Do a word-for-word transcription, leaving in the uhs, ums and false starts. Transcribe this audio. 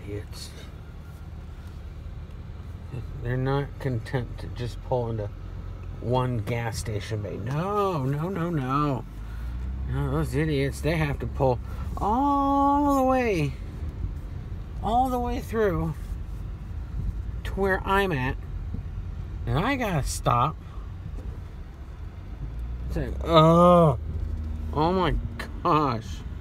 idiots. They're not content to just pull into one gas station bay. No, no, no, no. No, those idiots, they have to pull all the way, all the way through to where I'm at. And I gotta stop. It's like, oh, oh my gosh.